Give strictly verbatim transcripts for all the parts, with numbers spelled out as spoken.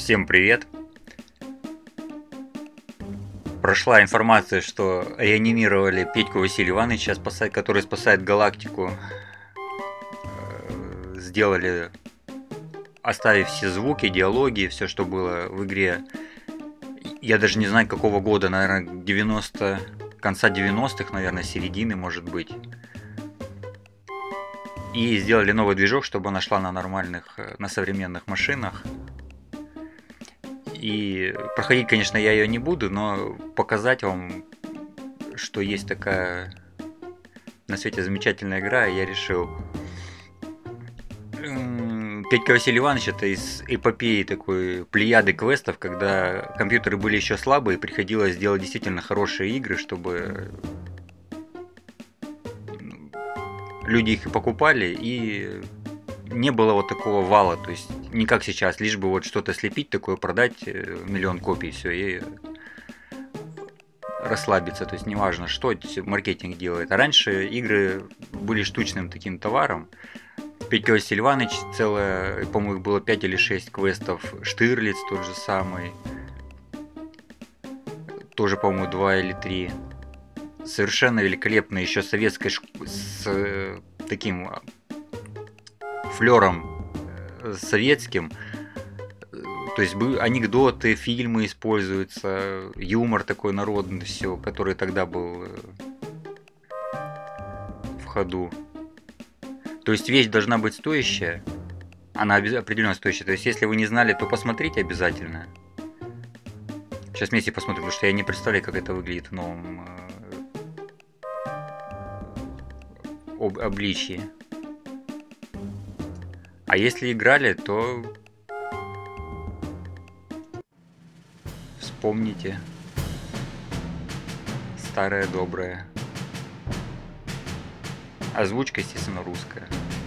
Всем привет! Прошла информация, что реанимировали Петьку Василия Ивановича, который спасает галактику. Сделали, оставив все звуки, диалоги, все, что было в игре. Я даже не знаю, какого года, наверное, девяносто, конца девяностых, наверное, середины, может быть. И сделали новый движок, чтобы она шла на нормальных, на современных машинах. И проходить, конечно, я ее не буду, но показать вам, что есть такая на свете замечательная игра, я решил. Петька Василий Иванович — это из эпопеи такой плеяды квестов, когда компьютеры были еще слабые, приходилось делать действительно хорошие игры, чтобы люди их и покупали, и не было вот такого вала, то есть не как сейчас, лишь бы вот что-то слепить такое, продать миллион копий, все, и расслабиться, то есть неважно, что маркетинг делает. А раньше игры были штучным таким товаром. Петька Василий Иванович, целое, по-моему, было пять или шесть квестов, Штирлиц тот же самый, тоже, по-моему, два или три. Совершенно великолепно, еще советской с таким флером советским, то есть анекдоты, фильмы используются, юмор такой народный, все, который тогда был в ходу. То есть вещь должна быть стоящая, она определенно стоящая. То есть если вы не знали, то посмотрите обязательно. Сейчас вместе посмотрим, потому что я не представляю, как это выглядит в новом об обличии. А если играли, то вспомните старое доброе. Озвучка, естественно, русская.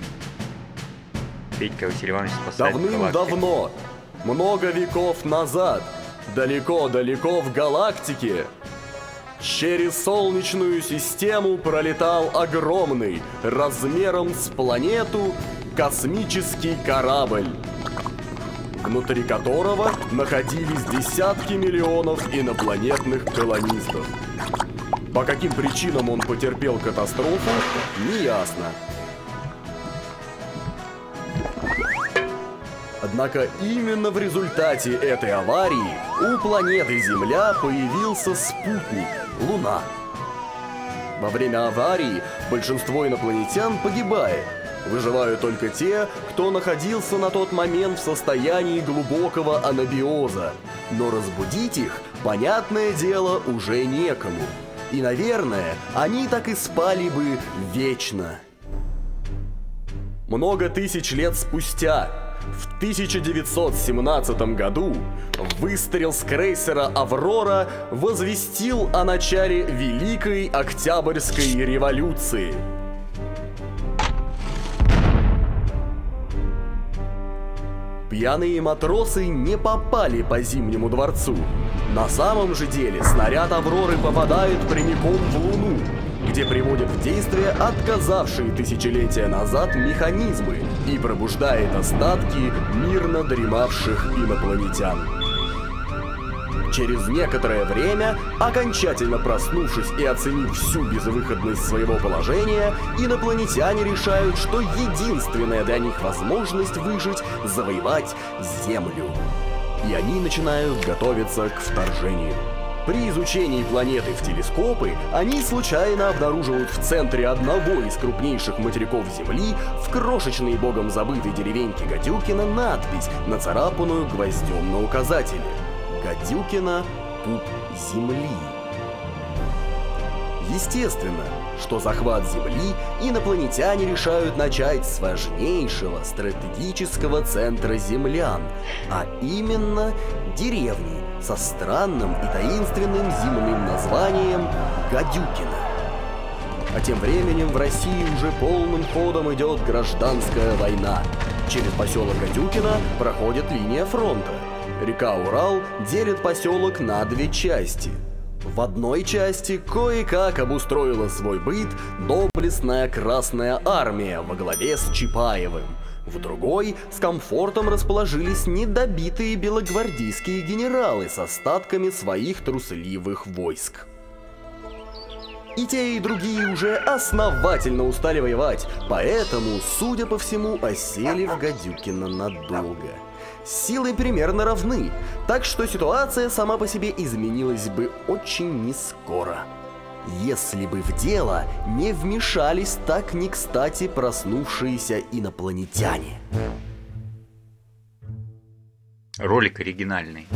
Петька Василий Иванович спасает галактику. Давным-давно, много веков назад, далеко-далеко в галактике, через Солнечную систему пролетал огромный, размером с планету, космический корабль, внутри которого находились десятки миллионов инопланетных колонистов. По каким причинам он потерпел катастрофу, неясно. Однако именно в результате этой аварии у планеты Земля появился спутник – Луна. Во время аварии большинство инопланетян погибает. Выживают только те, кто находился на тот момент в состоянии глубокого анабиоза. Но разбудить их, понятное дело, уже некому. И, наверное, они так и спали бы вечно. Много тысяч лет спустя, в тысяча девятьсот семнадцатом году, выстрел с крейсера «Аврора» возвестил о начале Великой Октябрьской революции. Пьяные матросы не попали по Зимнему дворцу. На самом же деле снаряд «Авроры» попадает прямиком в Луну, где приводит в действие отказавшие тысячелетия назад механизмы и пробуждает остатки мирно дремавших инопланетян. Через некоторое время, окончательно проснувшись и оценив всю безвыходность своего положения, инопланетяне решают, что единственная для них возможность выжить – завоевать Землю. И они начинают готовиться к вторжению. При изучении планеты в телескопы они случайно обнаруживают в центре одного из крупнейших материков Земли, в крошечной богом забытой деревеньке Гадюкино, надпись, нацарапанную гвоздем на указателе. Гадюкино – пуп Земли. Естественно, что захват Земли инопланетяне решают начать с важнейшего стратегического центра землян, а именно деревни со странным и таинственным земным названием Гадюкино. А тем временем в России уже полным ходом идет гражданская война. Через поселок Гадюкино проходит линия фронта. Река Урал делит поселок на две части. В одной части кое-как обустроила свой быт доблестная Красная Армия во главе с Чапаевым. В другой с комфортом расположились недобитые белогвардейские генералы с остатками своих трусливых войск. И те, и другие уже основательно устали воевать, поэтому, судя по всему, осели в Гадюкино надолго. Силы примерно равны, так что ситуация сама по себе изменилась бы очень нескоро. Если бы в дело не вмешались так не кстати проснувшиеся инопланетяне. Ролик оригинальный.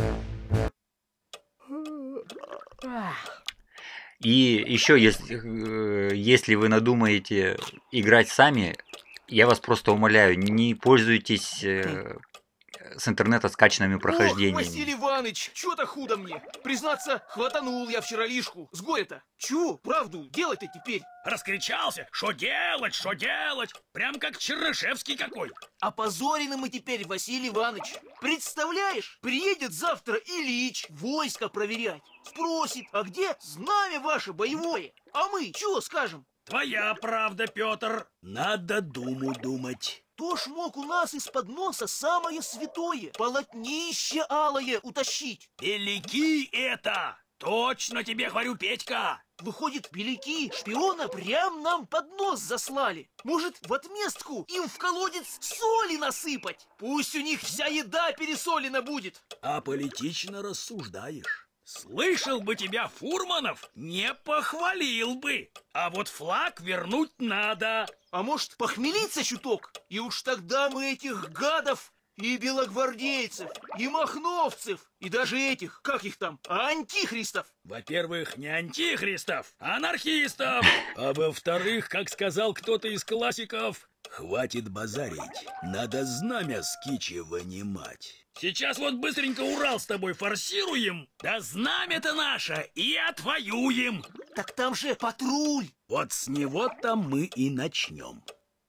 И еще, если, если вы надумаете играть сами, я вас просто умоляю, не пользуйтесь с интернета скачанными прохождениями. Ох, Василий Иванович, чё-то худо мне. Признаться, хватанул я вчера лишку. С горя-то. Чё, правду, делать-то теперь? Раскричался? Что делать, что делать? Прям как Чернышевский какой. Опозорены мы теперь, Василий Иванович. Представляешь, приедет завтра Ильич войско проверять. Спросит, а где знамя ваше боевое? А мы чё скажем? Твоя правда, Петр. Надо думу думать. Кто ж мог у нас из-под носа самое святое, полотнище алое утащить? Беляки это! Точно тебе говорю, Петька! Выходит, беляки шпиона прям нам под нос заслали. Может, в отместку им в колодец соли насыпать? Пусть у них вся еда пересолена будет. А политично рассуждаешь. Слышал бы тебя Фурманов, не похвалил бы. А вот флаг вернуть надо. А может, похмелиться чуток? И уж тогда мы этих гадов, и белогвардейцев, и махновцев, и даже этих, как их там, антихристов. Во-первых, не антихристов, а анархистов. А во-вторых, как сказал кто-то из классиков, хватит базарить, надо знамя с кичи вынимать. Сейчас вот быстренько Урал с тобой форсируем, да знамя-то наше и отвоюем. Так там же патруль. Вот с него-то мы и начнем.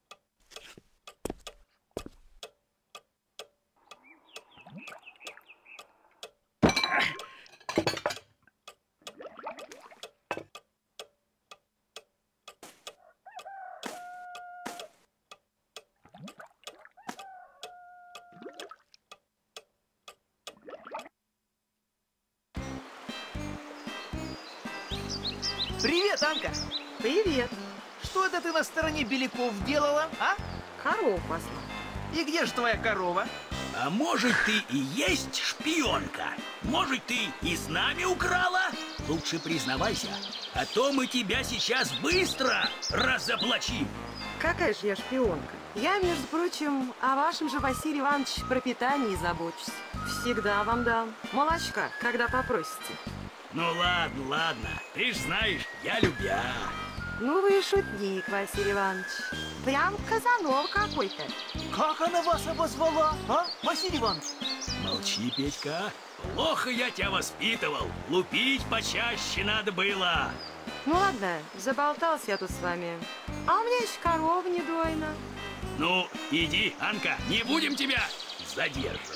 Привет, Анка. Привет. Что это ты на стороне беляков делала, а? Корову пасла. И где же твоя корова? А может, ты и есть шпионка? Может, ты и с нами украла? Лучше признавайся, а то мы тебя сейчас быстро разоблачим. Какая же я шпионка? Я, между прочим, о вашем же, Василий Иванович, пропитании забочусь. Всегда вам дам. Молочка, когда попросите. Ну ладно, ладно, ты ж знаешь, я любя. Ну вы и шутник, Василий Иванович. Прям Казанов какой-то. Как она вас обозвала, а, Василий Иванович? Молчи, Петька. Плохо я тебя воспитывал. Лупить почаще надо было. Ну ладно, заболтался я тут с вами. А у меня еще корова не дойна. Ну, иди, Анка, не будем тебя задерживать.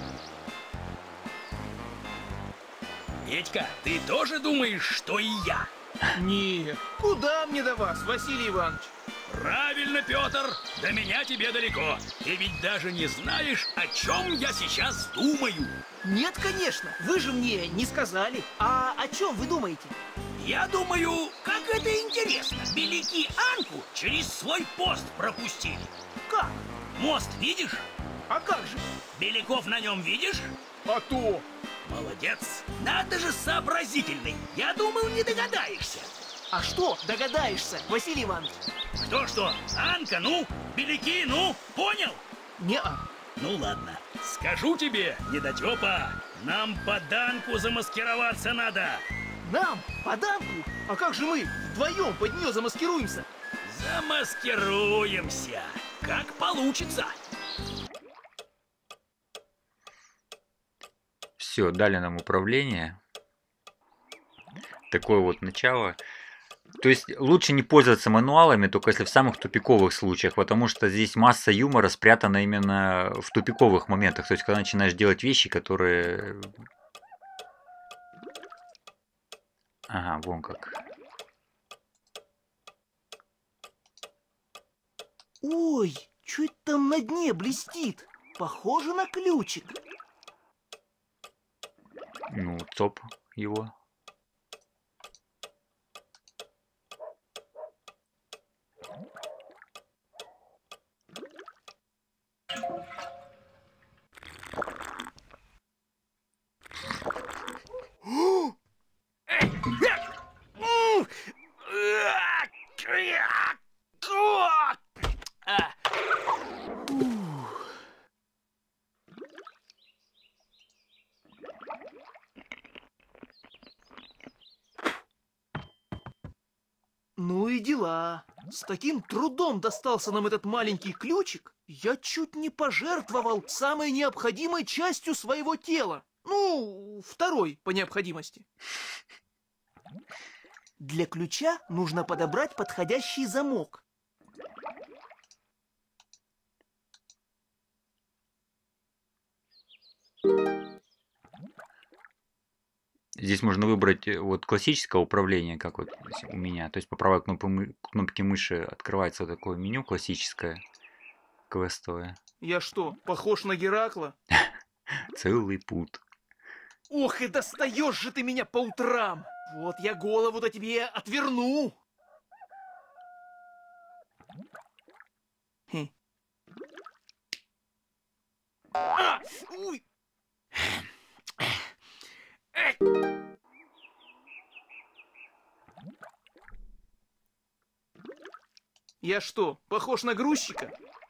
Петька, ты тоже думаешь, что и я? Не, куда мне до вас, Василий Иванович? Правильно, Петр, до меня тебе далеко. Ты ведь даже не знаешь, о чем я сейчас думаю. Нет, конечно, вы же мне не сказали. А о чем вы думаете? Я думаю, как это интересно. Беляки Анку через свой пост пропустили. Как? Мост видишь? А как же? Беляков на нем видишь? А то! Молодец! Надо же сообразительный! Я думал, не догадаешься. А что догадаешься, Василий Иванович? Кто что? Анка, ну? Беляки, ну? Понял? Не-а. Ну ладно. Скажу тебе, недотепа, нам под Анку замаскироваться надо. Нам? Под Анку? А как же мы вдвоем под нее замаскируемся? Замаскируемся. Как получится. Все, дали нам управление. Такое вот начало. То есть лучше не пользоваться мануалами, только если в самых тупиковых случаях, потому что здесь масса юмора спрятана именно в тупиковых моментах. То есть когда начинаешь делать вещи, которые... Ага, вон как. Ой, Чё это там на дне блестит? Похоже на ключик. Ну, цоп его. Ну и дела. С таким трудом достался нам этот маленький ключик, я чуть не пожертвовал самой необходимой частью своего тела. Ну, второй по необходимости. Для ключа нужно подобрать подходящий замок. Здесь можно выбрать э, вот классическое управление, как вот с- у меня. То есть по правой кнопке, мы- кнопке мыши открывается вот такое меню классическое, квестовое. Я что, похож на Геракла? Целый путь. Ох, и достаешь же ты меня по утрам! Вот я голову-то тебе отверну! Хе. А! Уй! Эх! Я что, похож на грузчика?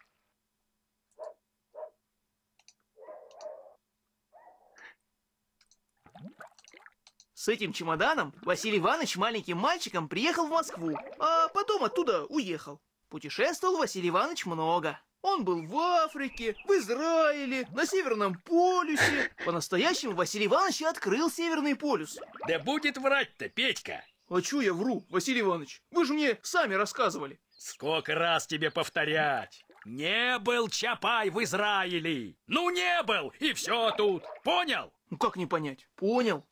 С этим чемоданом Василий Иванович маленьким мальчиком приехал в Москву, а потом оттуда уехал. Путешествовал Василий Иванович много. Он был в Африке, в Израиле, на Северном полюсе. По-настоящему Василий Иванович и открыл Северный полюс. Да будет врать-то, Петька. А чё я вру, Василий Иванович? Вы же мне сами рассказывали. Сколько раз тебе повторять? Не был Чапай в Израиле. Ну не был, и все тут. Понял? Ну как не понять? Понял.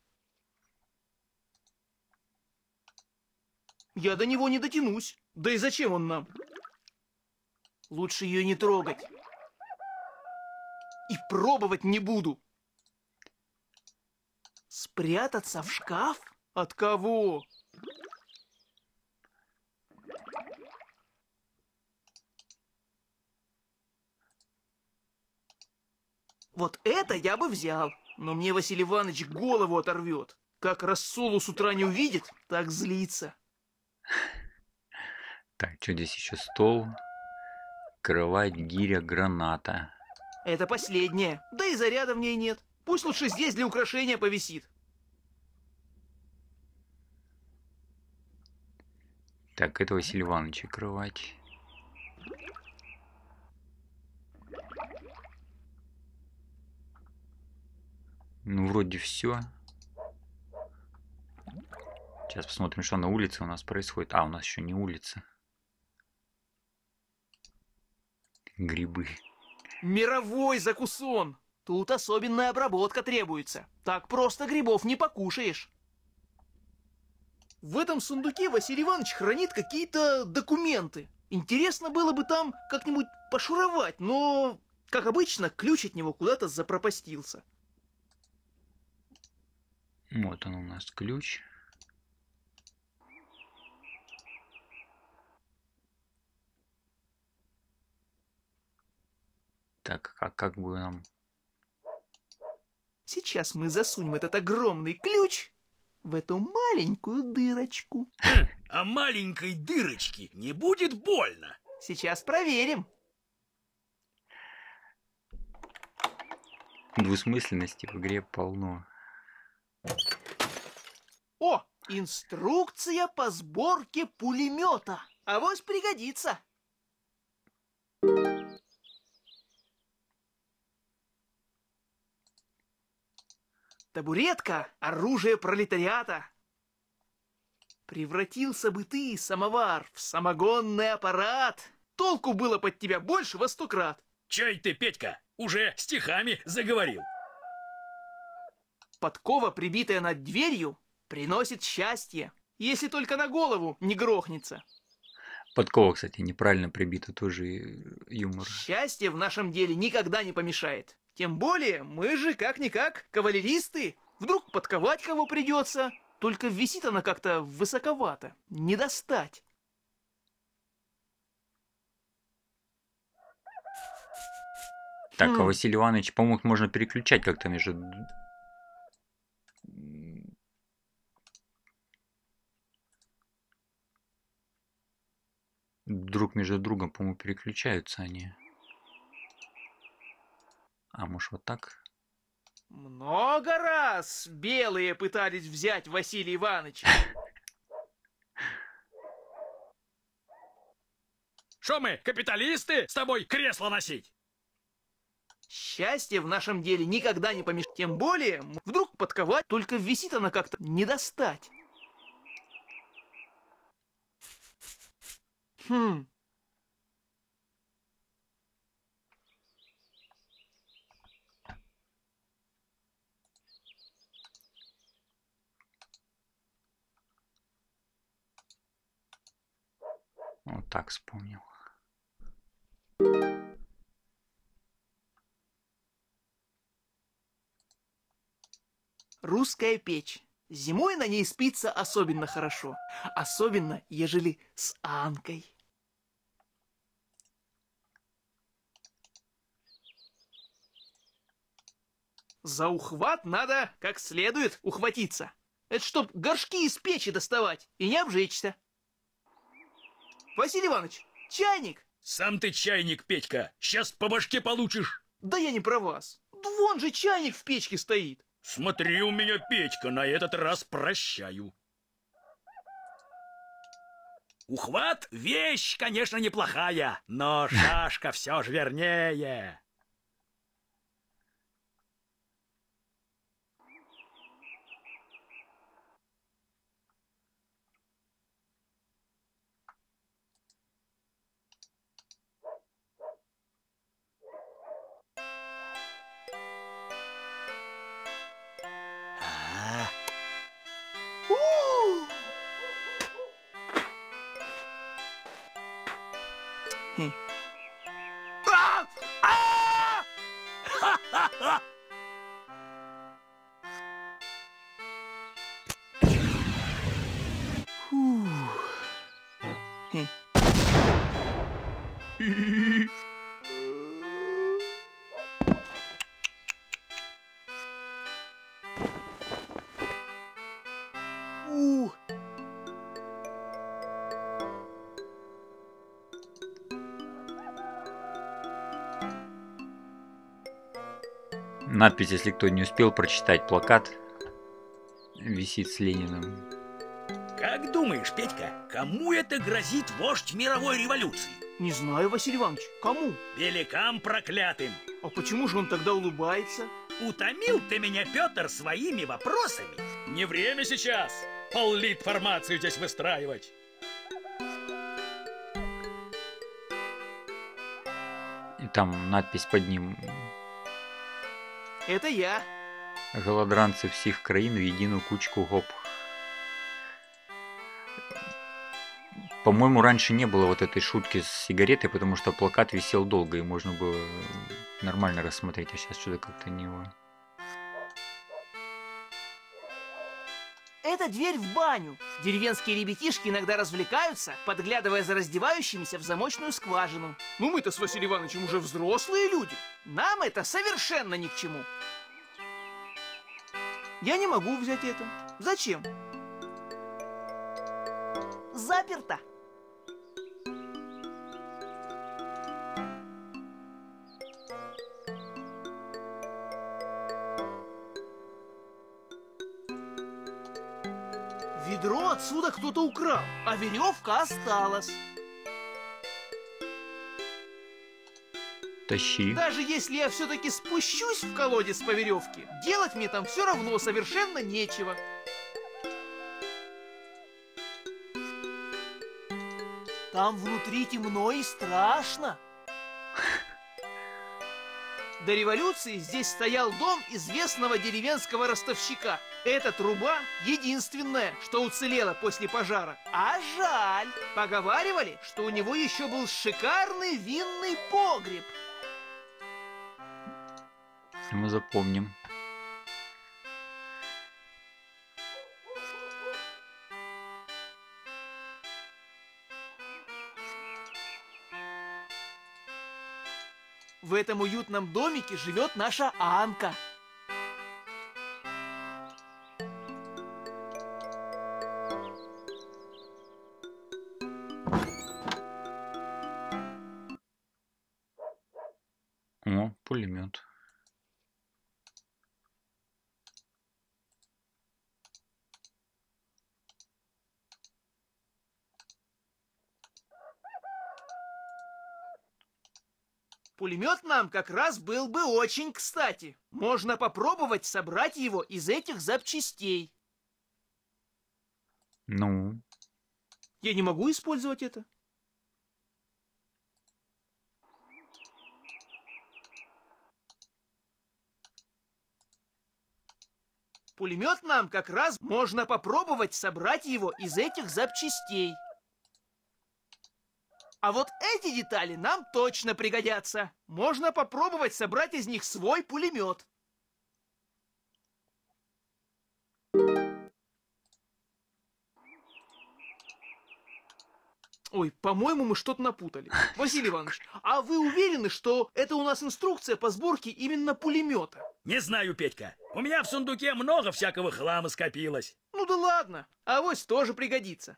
Я до него не дотянусь. Да и зачем он нам? Лучше ее не трогать. И пробовать не буду. Спрятаться в шкаф? От кого? Вот это я бы взял. Но мне Василий Иванович голову оторвет. Как рассолу с утра не увидит, так злится. Так, что здесь еще? Стол, кровать, гиря, граната. Это последнее. Да и заряда в ней нет. Пусть лучше здесь для украшения повисит. Так, это Василий Иванович кровать. Ну, вроде все. Сейчас посмотрим, что на улице у нас происходит. А, у нас еще не улица. Грибы. Мировой закусон. Тут особенная обработка требуется. Так просто грибов не покушаешь. В этом сундуке Василий Иванович хранит какие-то документы. Интересно было бы там как-нибудь пошуровать, но, как обычно, ключ от него куда-то запропастился. Вот он у нас ключ. Так, а как бы нам... Сейчас мы засунем этот огромный ключ в эту маленькую дырочку. А маленькой дырочки не будет больно. Сейчас проверим. Двусмысленности в игре полно. О, инструкция по сборке пулемета. Авось пригодится. Табуретка — оружие пролетариата. Превратился бы ты, самовар, в самогонный аппарат. Толку было под тебя больше во сто крат. Чай ты, Петька, уже стихами заговорил. Подкова, прибитая над дверью, приносит счастье, если только на голову не грохнется. Подкова, кстати, неправильно прибита, тоже юмор. Счастье в нашем деле никогда не помешает. Тем более, мы же как-никак кавалеристы. Вдруг подковать кого придется. Только висит она как-то высоковато. Не достать. Так, а Хм. Василий Иванович, по-моему, их можно переключать как-то между... Друг между другом, по-моему, переключаются они. А может вот так? Много раз белые пытались взять Василия Ивановича. Что мы, капиталисты, с тобой кресло носить? Счастье в нашем деле никогда не помешает. Тем более, вдруг подковать, только висит она как-то не достать. Хм. Вот так вспомнил. Русская печь. Зимой на ней спится особенно хорошо. Особенно, ежели с Анкой. За ухват надо как следует ухватиться. Это чтоб горшки из печи доставать и не обжечься. Василий Иванович, чайник! Сам ты чайник, Петька. Сейчас по башке получишь. Да я не про вас. Вон же чайник в печке стоит. Смотри, у меня Петька, на этот раз прощаю. Ухват — вещь, конечно, неплохая, но шашка все же вернее. У! Хм. А! А! Фух. Хм. У! Надпись, если кто не успел прочитать, плакат висит с Лениным. Как думаешь, Петька, кому это грозит вождь мировой революции? Не знаю, Василий Иванович, кому? Великам проклятым. А почему же он тогда улыбается? Утомил ты меня, Петр, своими вопросами. Не время сейчас политформацию здесь выстраивать. И там надпись под ним: Это я. голодранцы всіх країн в единую кучку гоп. По-моему, раньше не было вот этой шутки с сигаретой, потому что плакат висел долго, и можно было нормально рассмотреть, а сейчас что-то как-то не его. Это дверь в баню. Деревенские ребятишки иногда развлекаются, подглядывая за раздевающимися в замочную скважину. Ну мы-то с Василием Ивановичем уже взрослые люди. Нам это совершенно ни к чему. Я не могу взять это. Зачем? Заперто. Ведро отсюда кто-то украл, а веревка осталась. Тащи. Даже если я все-таки спущусь в колодец по веревке, делать мне там все равно совершенно нечего. Там внутри темно и страшно. До революции здесь стоял дом известного деревенского ростовщика. Эта труба единственная, что уцелела после пожара. А жаль! Поговаривали, что у него еще был шикарный винный погреб. Мы запомним. В этом уютном домике живет наша Анка. О, пулемет. Пулемет нам как раз был бы очень кстати. Можно попробовать собрать его из этих запчастей. Ну, Я не могу использовать это. Пулемет нам как раз можно попробовать собрать его из этих запчастей. А вот эти детали нам точно пригодятся. Можно попробовать собрать из них свой пулемет. Ой, по-моему, мы что-то напутали. Василий Иванович, а вы уверены, что это у нас инструкция по сборке именно пулемета? Не знаю, Петька. У меня в сундуке много всякого хлама скопилось. Ну да ладно, авось тоже пригодится.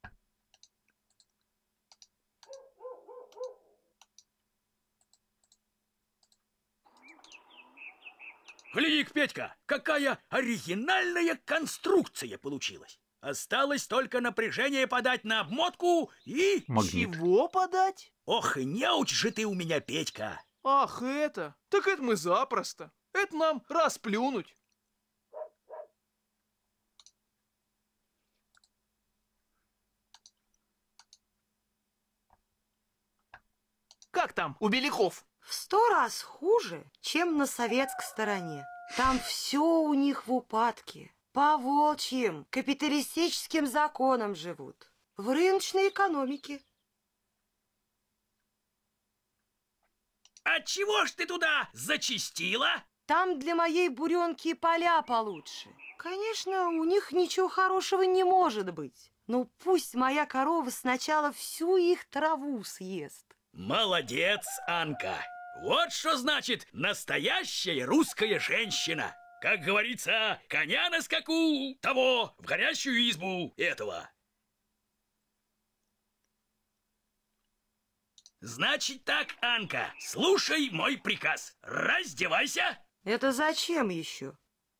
Гляди-ка, Петька, какая оригинальная конструкция получилась. Осталось только напряжение подать на обмотку и... магнит. Чего подать? Ох, и неуч же ты у меня, Петька. Ах, это? Так это мы запросто. Это нам расплюнуть. Как там у Беляков? В сто раз хуже, чем на советской стороне. Там все у них в упадке. По волчьим капиталистическим законам живут. В рыночной экономике. Отчего ж ты туда зачистила? Там для моей буренки и поля получше. Конечно, у них ничего хорошего не может быть. Но пусть моя корова сначала всю их траву съест. Молодец, Анка. Вот что значит настоящая русская женщина. Как говорится, коня на скаку, того в горящую избу этого. Значит так, Анка, слушай мой приказ. Раздевайся. Это зачем еще?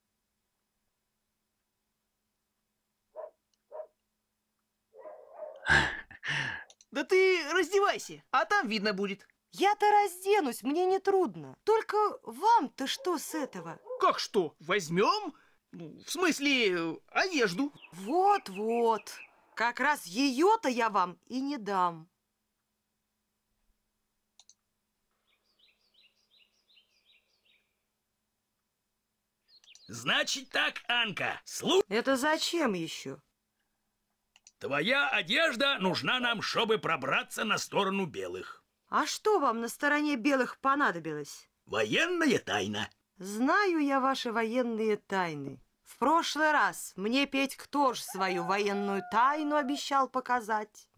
Да ты раздевайся, а там видно будет. Я-то разденусь, мне не трудно. Только вам-то что с этого? Как что, возьмем? Ну, в смысле, э, одежду. Вот-вот. Как раз ее-то я вам и не дам. Значит так, Анка, слушай. Это зачем еще? Твоя одежда нужна нам, чтобы пробраться на сторону белых. А что вам на стороне белых понадобилось? Военная тайна. Знаю я ваши военные тайны. В прошлый раз мне Петька тоже свою военную тайну обещал показать.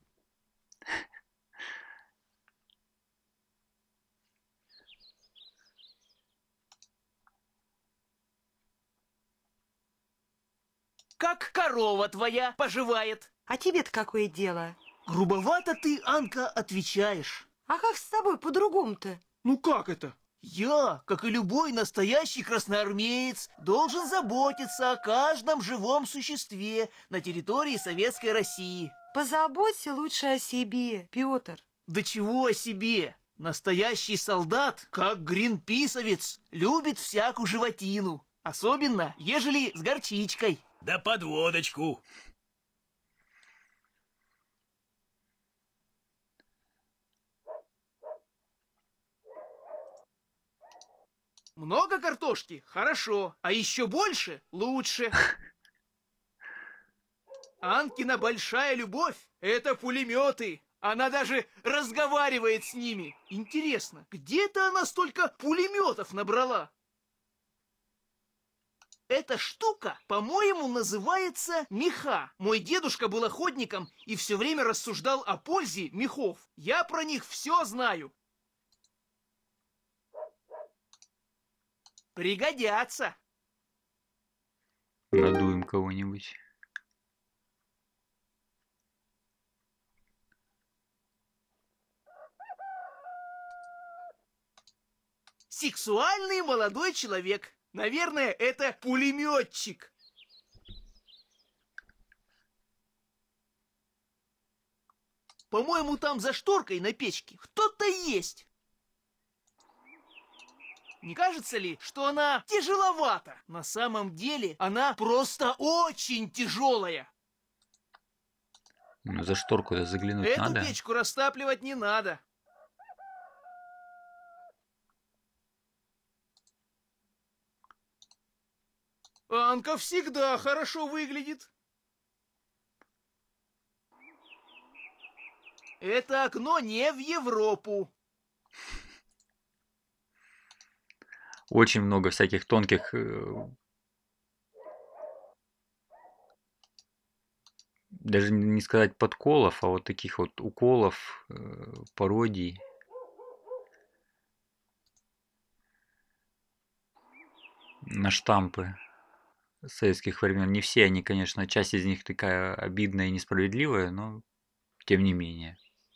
Как корова твоя поживает. А тебе-то какое дело? Грубовато ты, Анка, отвечаешь. А как с тобой по-другому-то? Ну как это? Я, как и любой настоящий красноармеец, должен заботиться о каждом живом существе на территории Советской России. Позаботься лучше о себе, Петр. Да чего о себе? Настоящий солдат, как гринписовец, любит всякую животину. Особенно, ежели с горчичкой. Да под водочку. Много картошки? Хорошо. А еще больше? Лучше. Анкина большая любовь – это пулеметы. Она даже разговаривает с ними. Интересно, где-то она столько пулеметов набрала? Эта штука, по-моему, называется меха. Мой дедушка был охотником и все время рассуждал о пользе мехов. Я про них все знаю. Пригодятся. Надуем кого-нибудь. Сексуальный молодой человек. Наверное, это пулеметчик. По-моему, там за шторкой на печке кто-то есть. Не кажется ли, что она тяжеловата? На самом деле, она просто очень тяжелая. Ну, за шторку-то заглянуть Эту надо. печку растапливать не надо. Анка всегда хорошо выглядит. Это окно не в Европу. Очень много всяких тонких э, даже не сказать подколов, а вот таких вот уколов, э, пародий. На штампы советских времен. Не все они, конечно, часть из них такая обидная и несправедливая, но тем не менее.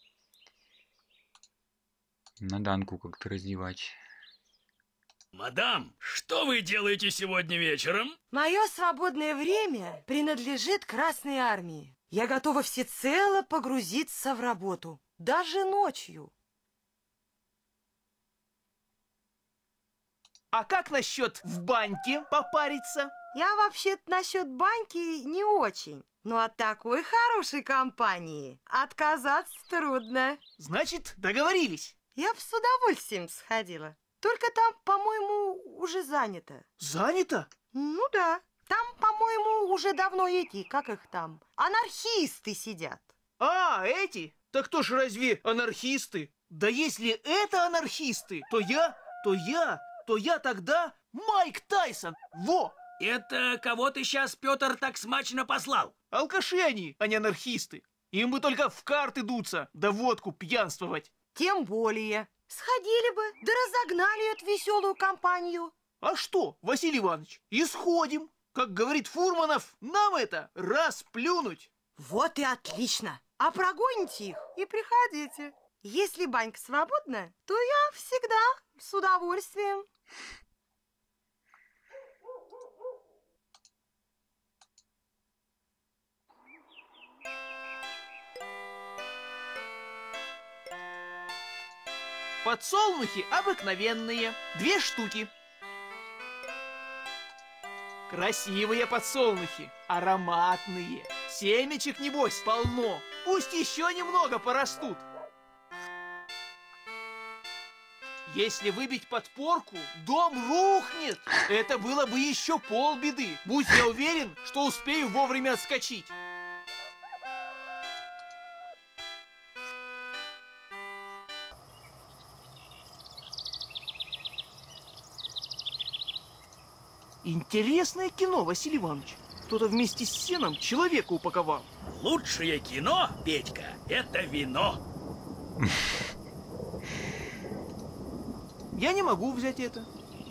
Надо Анку как-то раздевать. Мадам, что вы делаете сегодня вечером? Мое свободное время принадлежит Красной Армии. Я готова всецело погрузиться в работу, даже ночью. А как насчет в баньке попариться? Я вообще-то насчет баньки не очень, но от такой хорошей компании отказаться трудно. Значит, договорились. Я бы с удовольствием сходила. Только там, по-моему, уже занято. Занято? Ну да. Там, по-моему, уже давно эти, как их там, анархисты сидят. А, эти? Так кто ж разве анархисты? Да если это анархисты, то я, то я, то я тогда Майк Тайсон. Во! Это кого ты сейчас, Петр, так смачно послал? Алкаши они, а не анархисты. Им бы только в карты дуться, да водку пьянствовать. Тем более. Сходили бы, да разогнали эту веселую компанию. А что, Василий Иванович, исходим. Как говорит Фурманов, нам это расплюнуть. Вот и отлично. А прогоните их и приходите. Если банька свободна, то я всегда с удовольствием. Подсолнухи обыкновенные, две штуки. Красивые подсолнухи, ароматные. Семечек, небось, полно. Пусть еще немного порастут. Если выбить подпорку, дом рухнет. Это было бы еще полбеды. Будь я уверен, что успею вовремя отскочить. Интересное кино, Василий Иванович. Кто-то вместе с сеном человека упаковал. Лучшее кино, Петька, это вино. Я не могу взять это.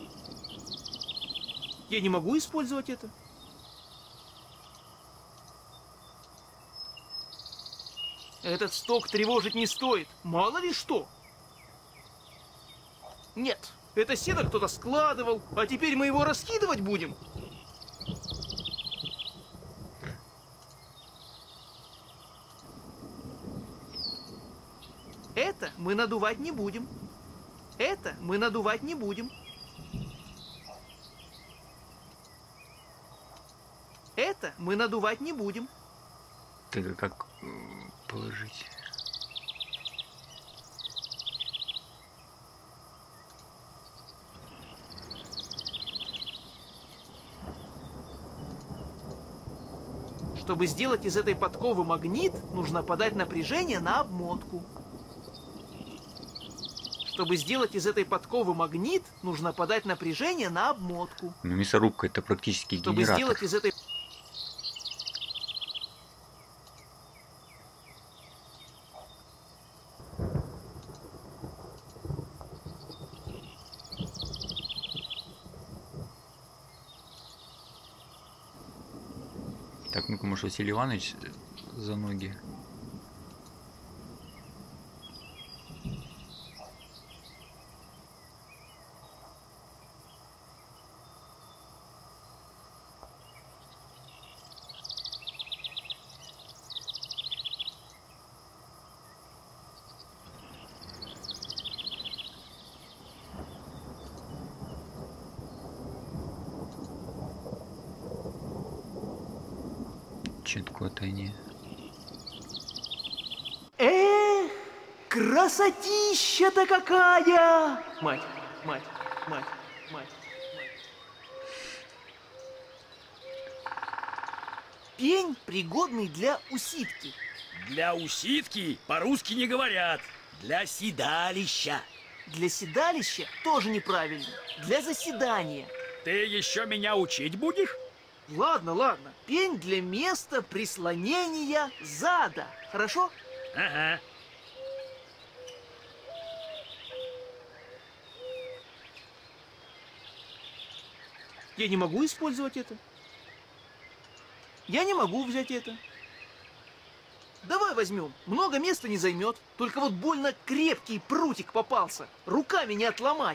Я не могу использовать это. Этот сток тревожить не стоит. Мало ли что. Нет, это сено кто-то складывал, а теперь мы его раскидывать будем. Это мы надувать не будем. Это мы надувать не будем. Это мы надувать не будем. Так, как э, положить? Чтобы сделать из этой подковы магнит, нужно подать напряжение на обмотку. Чтобы сделать из этой подковы магнит, нужно подать напряжение на обмотку. Ну, мясорубка это практически Чтобы генератор. сделать из этой... Так, ну-ка, может, Василий Иванович за ноги. Чё-то они. Эх, красотища-то какая! Мать, мать, мать, мать, мать. Пень пригодный для усидки. Для усидки по-русски не говорят. Для седалища. Для седалища тоже неправильно. Для заседания. Ты еще меня учить будешь? Ладно, ладно. Пень для места прислонения зада. Хорошо? Ага. Я не могу использовать это. Я не могу взять это. Давай возьмем. Много места не займет. Только вот больно крепкий прутик попался. Руками не отломать.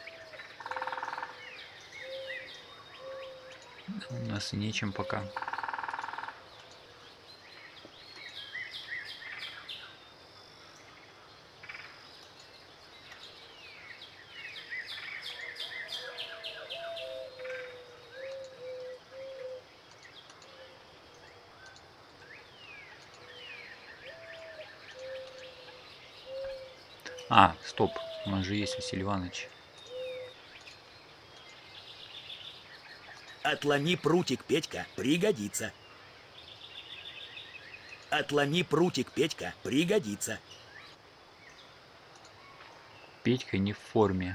У нас и нечем пока. А, стоп, у нас же есть Василий Иванович. Отломи прутик, Петька, пригодится. Отломи прутик, Петька, пригодится. Петька не в форме.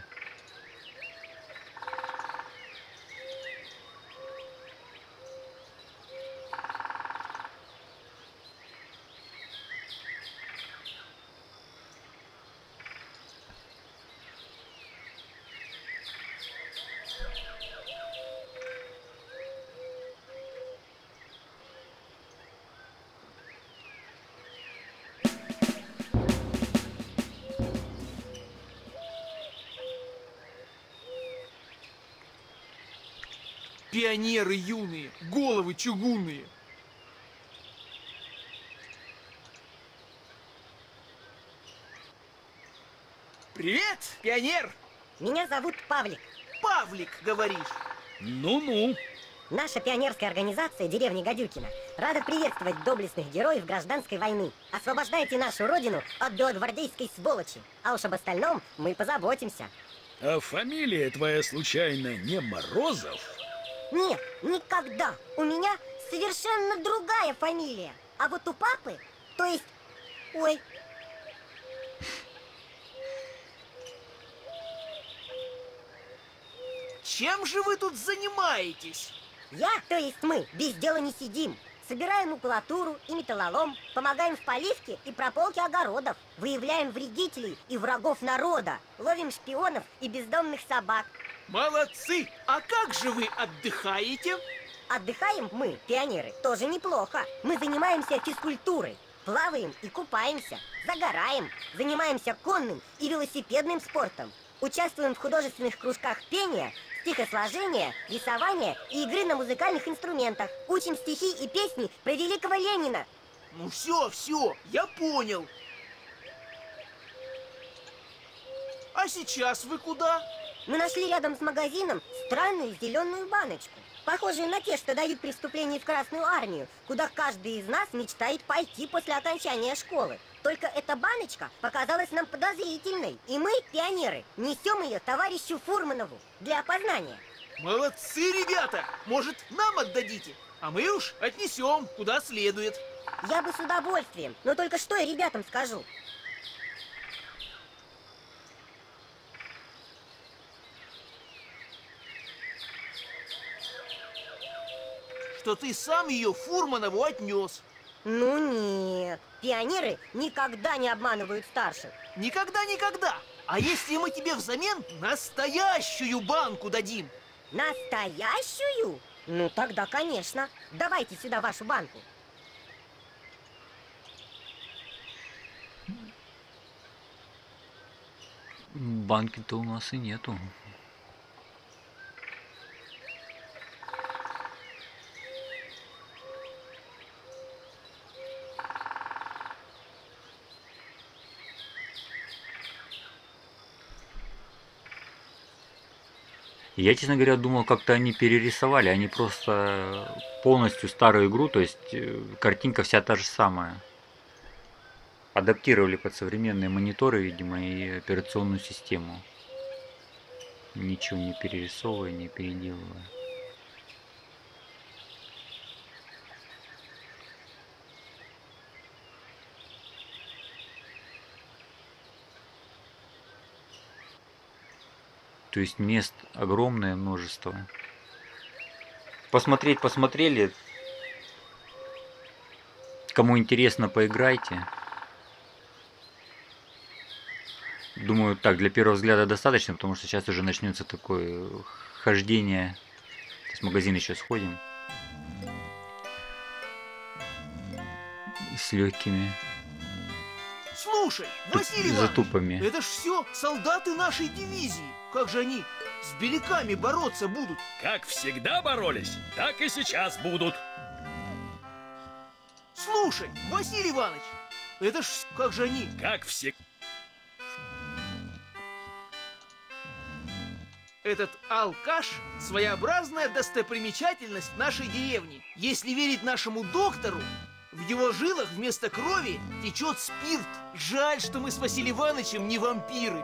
Пионеры юные, головы чугунные. Привет, пионер! Меня зовут Павлик. Павлик, говоришь? Ну-ну. Наша пионерская организация деревни Гадюкино рада приветствовать доблестных героев гражданской войны. Освобождайте нашу родину от белогвардейской сволочи. А уж об остальном мы позаботимся. А фамилия твоя случайно не Морозов? Нет, никогда. У меня совершенно другая фамилия. А вот у папы, то есть... Ой... Чем же вы тут занимаетесь? Я, то есть мы, без дела не сидим. Собираем макулатуру и металлолом, помогаем в поливке и прополке огородов, выявляем вредителей и врагов народа, ловим шпионов и бездомных собак. Молодцы! А как же вы отдыхаете? Отдыхаем мы, пионеры, тоже неплохо. Мы занимаемся физкультурой, плаваем и купаемся, загораем, занимаемся конным и велосипедным спортом, участвуем в художественных кружках пения, стихосложения, рисования и игры на музыкальных инструментах, учим стихи и песни про великого Ленина. Ну все, все, я понял. А сейчас вы куда? Мы нашли рядом с магазином странную зеленую баночку, похожую на те, что дают при вступлении в Красную армию, куда каждый из нас мечтает пойти после окончания школы. Только эта баночка показалась нам подозрительной, и мы, пионеры, несем ее товарищу Фурманову для опознания. Молодцы, ребята! Может, нам отдадите? А мы уж отнесем куда следует. Я бы с удовольствием, но только что я ребятам скажу? Что ты сам ее Фурманову отнес. Ну нет, пионеры никогда не обманывают старших. Никогда-никогда. А если мы тебе взамен настоящую банку дадим? Настоящую? Ну тогда, конечно. Давайте сюда вашу банку. Банки-то у нас и нету. Я, честно говоря, думал, как-то они перерисовали, они просто полностью старую игру, то есть картинка вся та же самая. Адаптировали под современные мониторы, видимо, и операционную систему. Ничего не перерисовывая, не переделывая. То есть мест огромное множество. Посмотреть посмотрели. Кому интересно, поиграйте. Думаю, так, для первого взгляда достаточно, потому что сейчас уже начнется такое хождение. С магазина еще сходим. С легкими. Слушай, Василий Иванович, затупами. это ж все солдаты нашей дивизии. Как же они с беляками бороться будут? Как всегда боролись, так и сейчас будут. Слушай, Василий Иванович, это ж как же они... Как всегда. Этот алкаш – своеобразная достопримечательность нашей деревни. Если верить нашему доктору, в его жилах вместо крови течет спирт. Жаль, что мы с Василием Ивановичем не вампиры.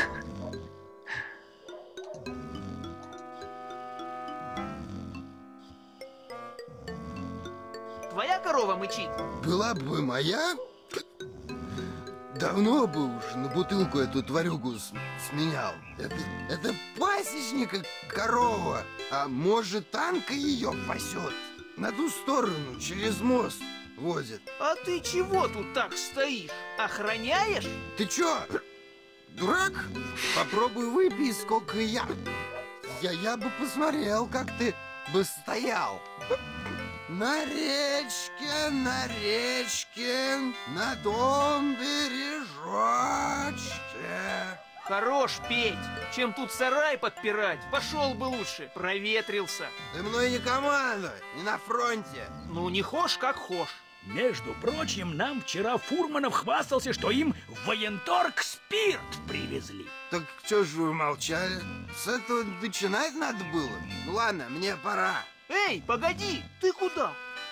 Твоя корова мычит? Была бы моя, давно бы уж на бутылку эту тварюгу с- сменял. Это, это пасечника корова, а может Анка ее пасет. На ту сторону, через мост возит. А ты чего тут так стоишь? Охраняешь? Ты чё, дурак? Попробуй выпей, сколько я. Я, я бы посмотрел, как ты бы стоял. На речке, на речке, на том бережочке. Хорош петь. Чем тут сарай подпирать? Пошел бы лучше, проветрился. Ты мной не командуй, не на фронте. Ну, не хошь, как хошь. Между прочим, нам вчера Фурманов хвастался, что им в военторг спирт привезли. Так чё же вы молчали? С этого начинать надо было. Ну ладно, мне пора. Эй, погоди, ты куда?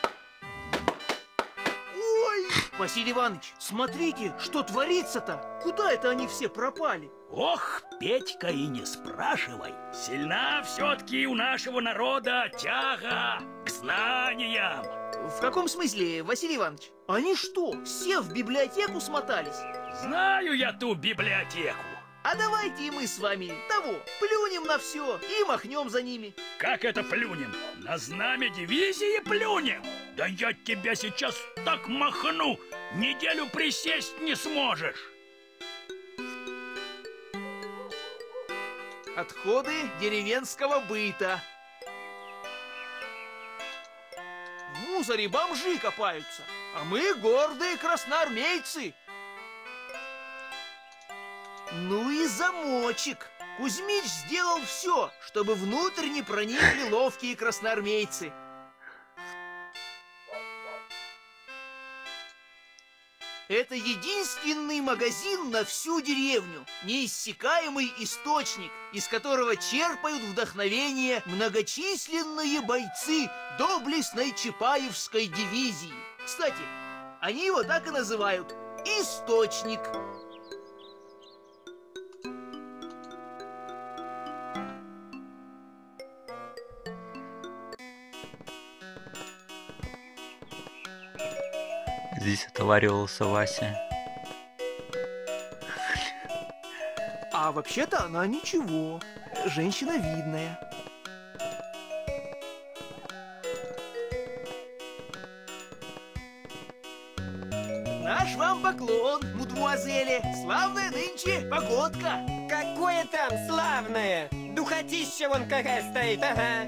Ой! Василий Иванович, смотрите, что творится-то? Куда это они все пропали? Ох, Петька, и не спрашивай. Сильна все-таки у нашего народа тяга к знаниям. В каком смысле, Василий Иванович? Они что, все в библиотеку смотались? Знаю я ту библиотеку. А давайте и мы с вами того, плюнем на все и махнем за ними. Как это плюнем? На знамя дивизии плюнем? Да я тебя сейчас так махну, неделю присесть не сможешь. Отходы деревенского быта. В мусоре бомжи копаются, а мы гордые красноармейцы. Ну и замочек. Кузьмич сделал все, чтобы внутрь не проникли ловкие красноармейцы. Это единственный магазин на всю деревню, неиссякаемый источник, из которого черпают вдохновение многочисленные бойцы доблестной Чапаевской дивизии. Кстати, они его так и называют – источник. Здесь отоваривался Вася. А вообще-то она ничего. Женщина видная. Наш вам поклон, мадемуазели. Славная нынче погодка. Какое там славное! Духотища вон какая стоит, ага.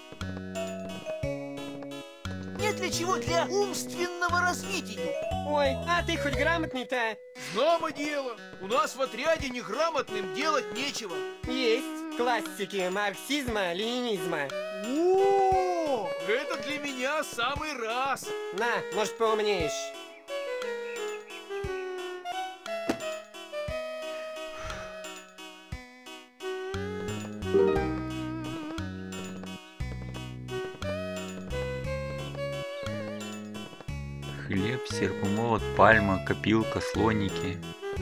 Нет ли чего для умственного развития? Ой, а ты хоть грамотный-то? Знамо дело. У нас в отряде неграмотным делать нечего. Есть классики марксизма, ленинизма. О, это для меня самый раз. На, может, поумнеешь. Хлеб, серпомолот, пальма, копилка, слоники.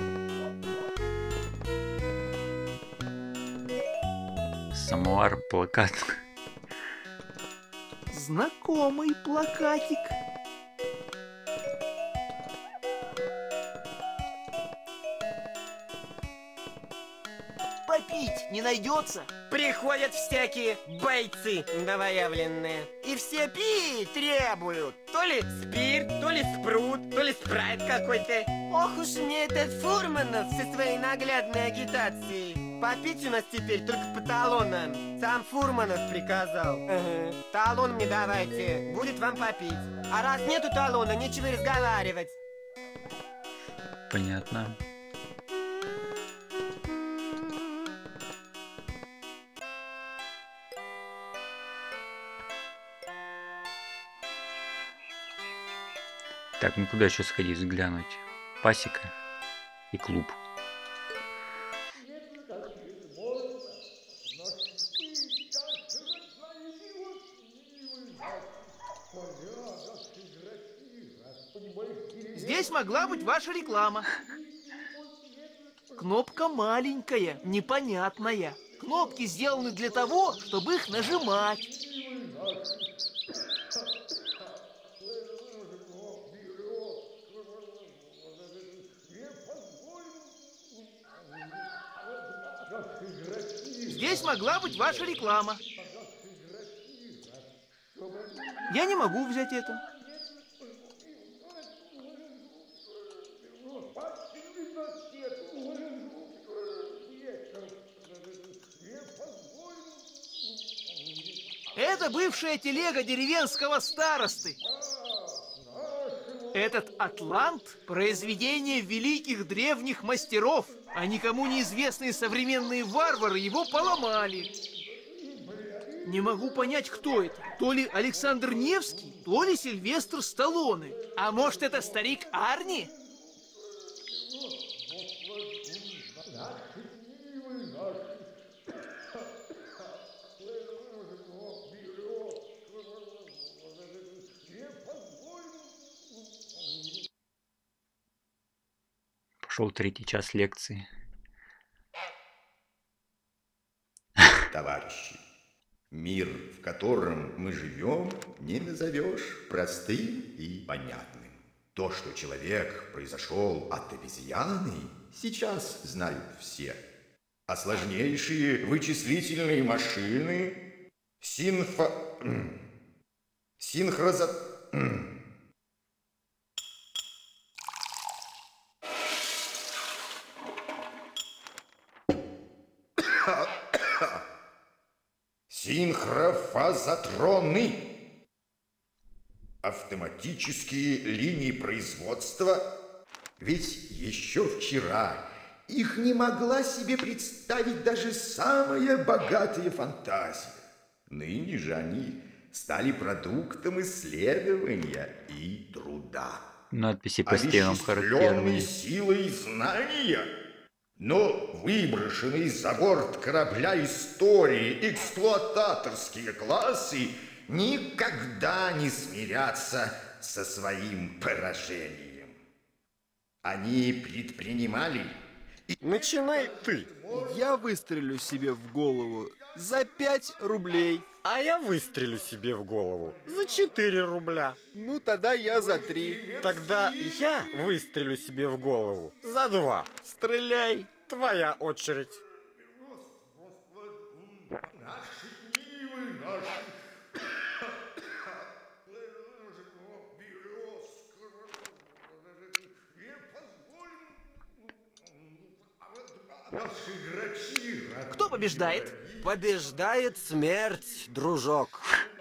Самовар, плакат. Знакомый плакатик. Попить не найдется? Приходят всякие бойцы новоявленные. И все пить требуют. То ли спирт, то ли спрут, то ли спрайт какой-то. Ох уж мне этот Фурманов со своей наглядной агитацией. Попить у нас теперь только по талонам. Сам Фурманов приказал. Ага. Талон мне давайте, будет вам попить. А раз нету талона, нечего разговаривать. Понятно. Так, ну куда еще сходить, взглянуть? Пасека и клуб. Здесь могла быть ваша реклама. Кнопка маленькая, непонятная. Кнопки сделаны для того, чтобы их нажимать. Здесь могла быть ваша реклама. Я не могу взять это. Это бывшая телега деревенского старосты. Этот атлант – произведение великих древних мастеров, а никому неизвестные современные варвары его поломали. Не могу понять, кто это. То ли Александр Невский, то ли Сильвестр Сталлоне. А может, это старик Арни? Пошел третий час лекции. Товарищи, мир, в котором мы живем, не назовешь простым и понятным. То, что человек произошел от обезьяны, сейчас знают все. А сложнейшие вычислительные машины, синфо... синхроза... синхрофазотроны, автоматические линии производства. Ведь еще вчера их не могла себе представить даже самая богатая фантазия. Ныне же они стали продуктом исследования и труда. Надписи по стенам характерные. Силой знания, но выброшенные за борт корабля истории эксплуататорские классы никогда не смирятся со своим поражением. Они предпринимали... Начинай ты. Я выстрелю себе в голову за пять рублей. А я выстрелю себе в голову за четыре рубля. Ну, тогда я за три. Тогда я выстрелю себе в голову за два. Стреляй, твоя очередь. Кто побеждает? Побеждает смерть, дружок.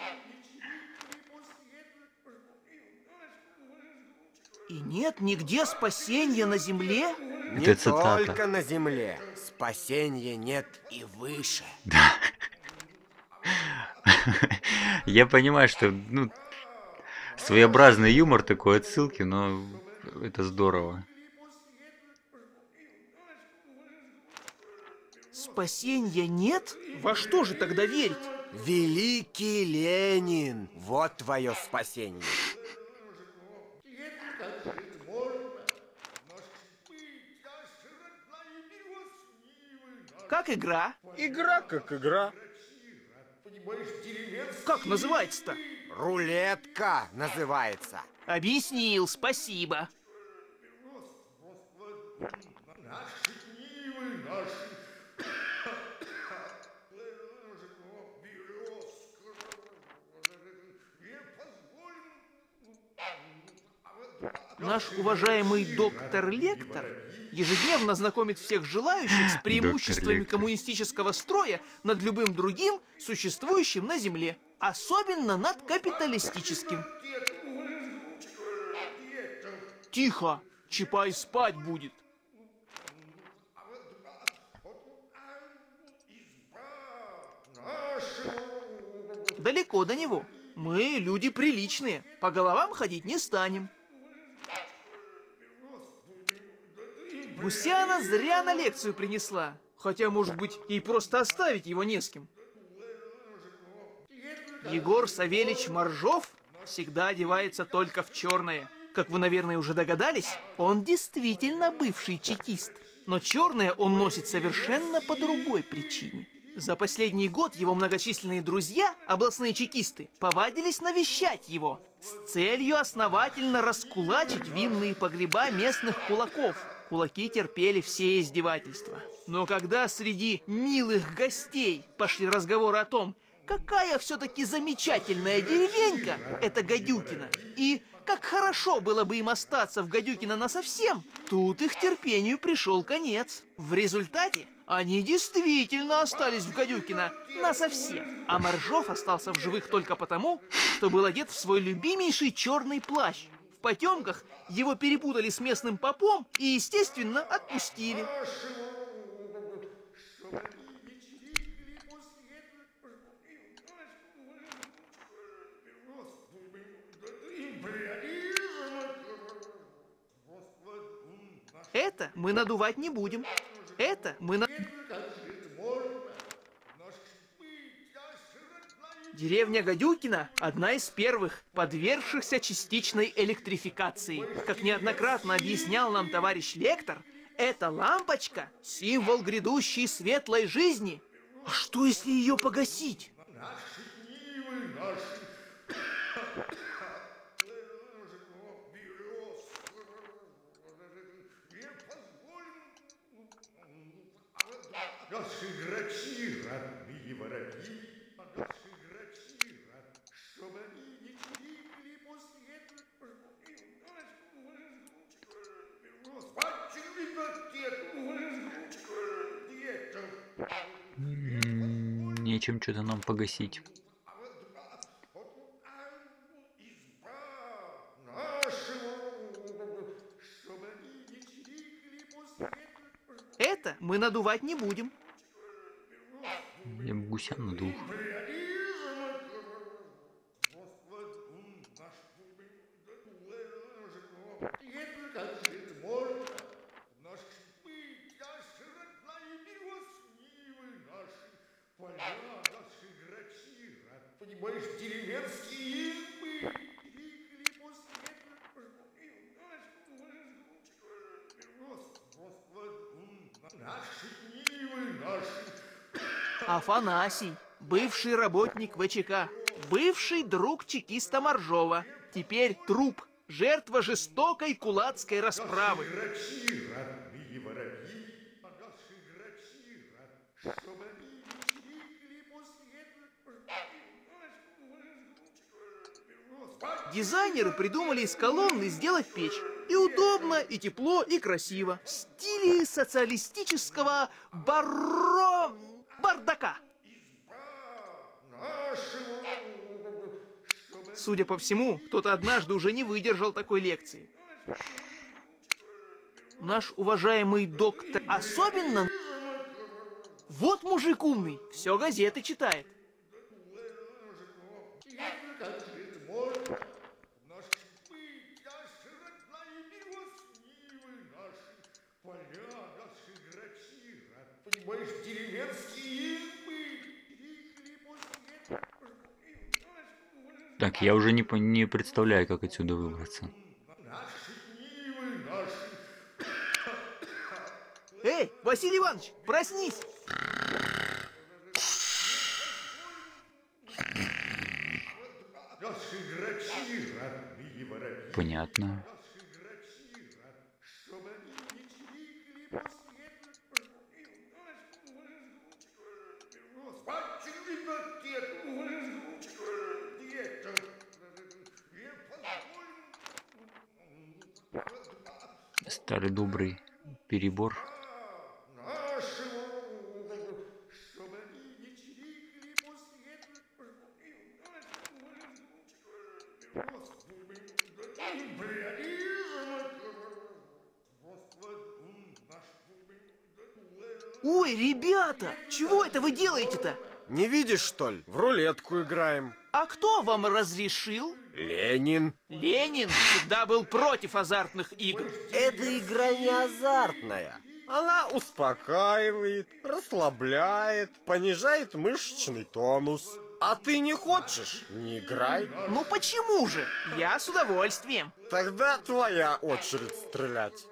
И нет нигде спасения на земле? Не Это цитата. только на земле. Спасения нет и выше. Да. Я понимаю, что ну, своеобразный юмор такой, отсылки, но это здорово. Спасения нет? Во что же тогда верить? Великий Ленин, вот твое спасение. Как игра? Игра как игра. Как называется-то? Рулетка называется. Объяснил, спасибо. Наш уважаемый доктор-лектор ежедневно знакомит всех желающих с преимуществами коммунистического строя над любым другим, существующим на Земле, особенно над капиталистическим. Тихо, Чапай спать будет. Далеко до него. Мы люди приличные, по головам ходить не станем. Гусяна зря на лекцию принесла. Хотя, может быть, ей просто оставить его не с кем. Егор Савельич Моржов всегда одевается только в черное. Как вы, наверное, уже догадались, он действительно бывший чекист. Но черное он носит совершенно по другой причине. За последний год его многочисленные друзья, областные чекисты, повадились навещать его с целью основательно раскулачить винные погреба местных кулаков. Кулаки терпели все издевательства. Но когда среди милых гостей пошли разговоры о том, какая все-таки замечательная деревенька эта Гадюкино, и как хорошо было бы им остаться в Гадюкино насовсем, тут их терпению пришел конец. В результате они действительно остались в Гадюкино насовсем. А Моржов остался в живых только потому, что был одет в свой любимейший черный плащ. В потемках его перепутали с местным попом и, естественно, отпустили. Это мы надувать не будем. Это мы на... Деревня Гадюкино – одна из первых, подвергшихся частичной электрификации. Как неоднократно объяснял нам товарищ лектор, эта лампочка – символ грядущей светлой жизни. А что, если ее погасить? Наши грачи, родные воробьи, наши грачи, чтобы они не чирикали после этого. Нечем что-то нам погасить. Это мы надувать не будем. Я бы гуся надул. Понимаешь, деревенские избы. А Афанасий, бывший работник ВЧК, бывший друг чекиста Моржова, теперь труп, жертва жестокой кулацкой расправы. Грачи, родные воробьи, а наши грачи, рад, чтобы они не чирикали после этого. Дизайнеры придумали из колонны сделать печь. И удобно, и тепло, и красиво. В стиле социалистического баро... бардака. Судя по всему, кто-то однажды уже не выдержал такой лекции. Наш уважаемый доктор особенно... Вот мужик умный, все газеты читает. Понимаешь, деревенские избы. Так, я уже не, по- не представляю, как отсюда выбраться. Эй, Василий Иванович, проснись! Наши грачи, родные воробьи. Понятно. Чтобы они не чирикали после этого. Спать Старый добрый перебор. Ой, ребята, чего это вы делаете-то? Не видишь, что ли? В рулетку играем. А кто вам разрешил? Ленин. Ленин всегда был против азартных игр. Эта игра не азартная. Она успокаивает, расслабляет, понижает мышечный тонус. А ты не хочешь? Не играй. Ну почему же? Я с удовольствием. Тогда твоя очередь стрелять.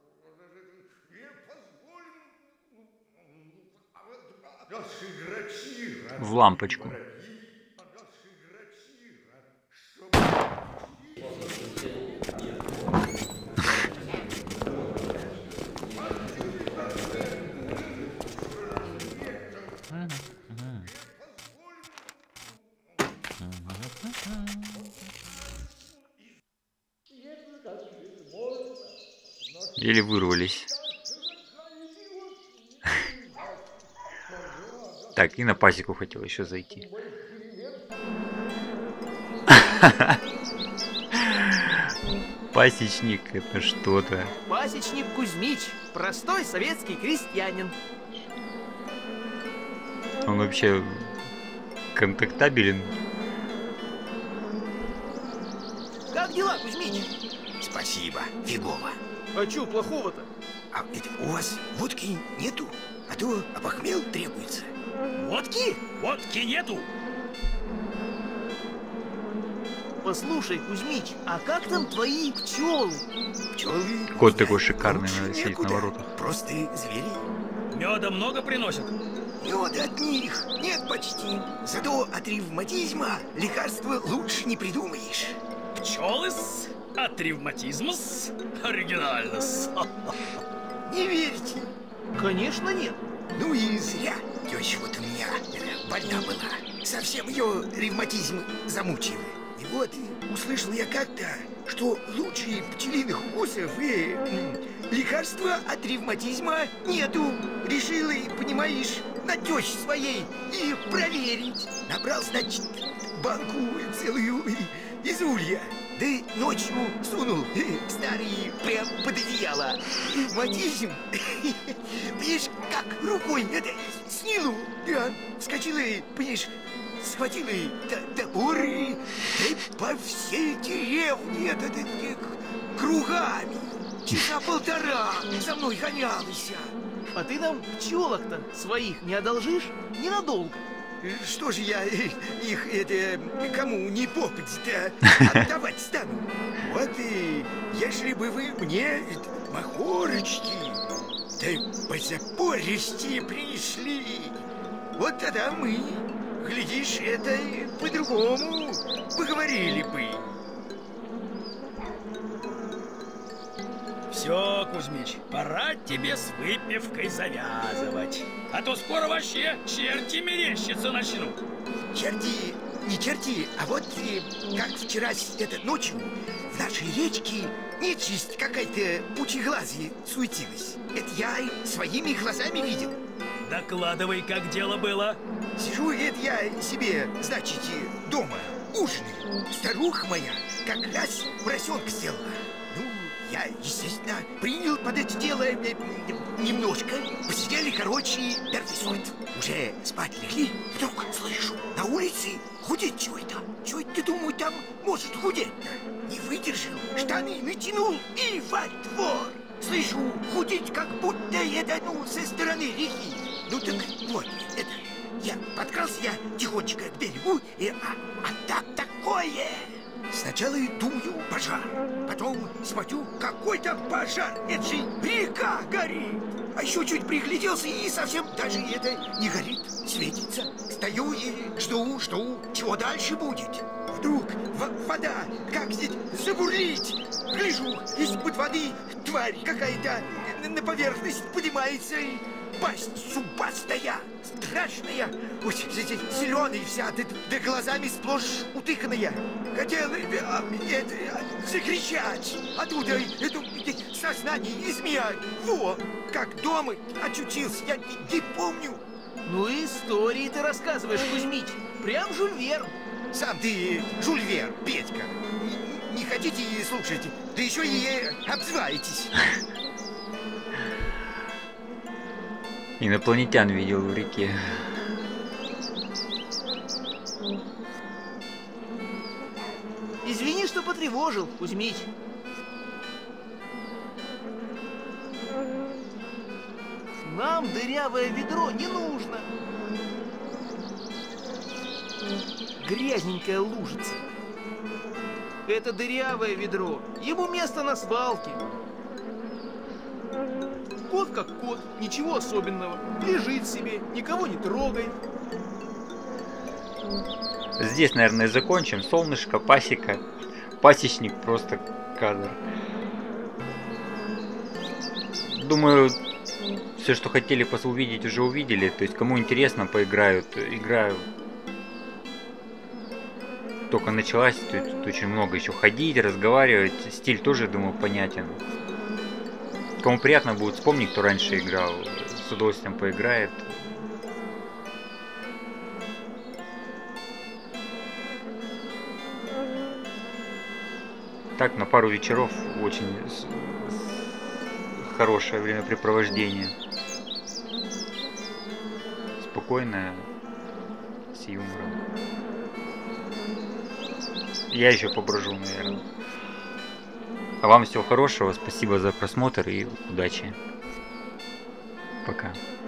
В лампочку. Еле вырвались. Так, и на пасеку хотел еще зайти. Пасечник — это что-то. Пасечник Кузьмич, простой советский крестьянин. Он вообще контактабелен. Как дела, Кузьмич? Спасибо, фигово. А чё плохого-то? А это у вас водки нету? А то опохмел требуется. Водки? Водки нету. Послушай, Кузьмич, а как там твои пчелы? Пчелы? Кот такой шикарный, надо сидеть на воротах. Просто звери. Меда много приносят? Меда от них нет почти. Зато от ревматизма лекарства лучше не придумаешь. Пчелы-с, от ревматизма-с, оригинально-с. Не верите? Конечно нет. Ну и зря. Теща вот у меня э, больна была. Совсем ее ревматизм замучил. И вот услышал я как-то, что лучше пчелиных укусов и м, лекарства от ревматизма нету. Решила, понимаешь, на тещи своей и проверить. Набрал, значит, банку целую из улья. Да и ночью сунул э, старый прям под одеяло. Ревматизм, понимаешь, как рукой это сняло. Да, вскочила, понимаешь, схватила топоры, и по всей деревне это, это, это, кругами. Часа полтора за мной гонялась. А ты нам пчелок-то своих не одолжишь? Ненадолго. Что же я их это кому не попасть-то отдавать стану? Вот и если бы вы мне махорочки, да по запористи пришли, Вот тогда мы, глядишь, это по-другому поговорили бы. Все, Кузьмич, пора тебе с выпивкой завязывать. А то скоро вообще черти мерещиться начнут. Черти, не черти, а вот э, как вчера этой ночью в нашей речке нечисть какая-то пучеглазая суетилась. Это я своими глазами видел. Докладывай, как дело было. Сижу, это я себе, значит, дома ужинаю. Старуха моя как раз поросенка сделала. Ну, я, естественно, принял под это дело немножко. Посидели, короче, первый сорт. Уже спать легли, вдруг слышу, на улице худеть чего-то. Чего это, думаю, там может худеть-то? Не выдержал, штаны натянул и во двор. Слышу, худеть, как будто это, ну, со стороны реки. Ну так вот, это, я подкрался я тихонечко к берегу, и, а, а там такое! Сначала думаю, пожар, потом смотрю, какой-то пожар, это же река горит! А еще чуть пригляделся, и совсем даже это не горит, светится. Стою и жду, жду, чего дальше будет. Вдруг вода, как здесь забурлить? Гляжу, из-под воды тварь какая-то на поверхность поднимается, и пасть зубастая, страшная, зеленая вся, да, да глазами сплошь утыканная. Хотел это, закричать, оттуда это, сознание из меня. Во, как дома очутился, я не, не помню. Ну истории ты рассказываешь, Кузьмич, прям Жюль Верн. Сам ты Жюль Верн, Петька. Не, не хотите слушать, да еще и обзываетесь. Инопланетян видел в реке. Извини, что потревожил, Кузьмич. Нам дырявое ведро не нужно. Грязненькая лужица. Это дырявое ведро. Ему место на свалке. Кот как кот, ничего особенного. Лежит себе, никого не трогает. Здесь, наверное, закончим. Солнышко, пасека. Пасечник просто кадр. Думаю, все, что хотели увидеть, уже увидели. То есть, кому интересно, поиграют. Играю. Только началась, тут очень много еще ходить, разговаривать. Стиль тоже, думаю, понятен. Кому приятно будет вспомнить, кто раньше играл, с удовольствием поиграет. Так, на пару вечеров очень хорошее времяпрепровождение. Спокойное, с юмором. Я еще поброжу, наверное. А вам всего хорошего, спасибо за просмотр и удачи. Пока.